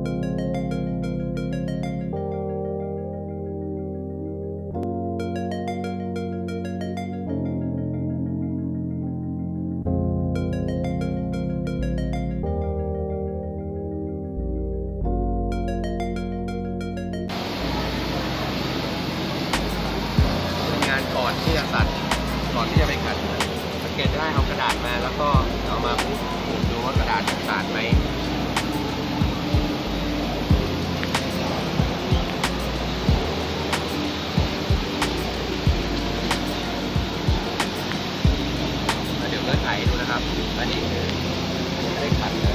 ก่อนที่จะตัดก่อนที่จะไปขัดสังเกตได้เอากระดาษมาแล้วก็เอามาปุ๊บดูว่ากระดาษขาดไหมแล้วเดี๋ยวก็ไถดูนะครับอันนี้คือไม่ได้ขัดเลย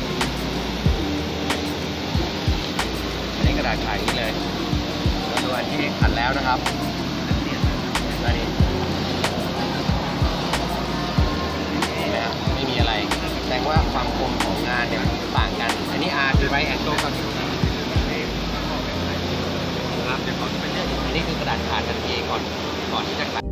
อันนี้กระดาษไถนี่เลยแล้วดูอันที่ขัดแล้วนะครับอันนี้ไม่มีอะไรแสดงว่าความคมของงานเนี่ยต่างกันอันนี้ R คือไรแองเกิลครับอันนี้คือกระดาษขาดทันทีก่อนที่จะ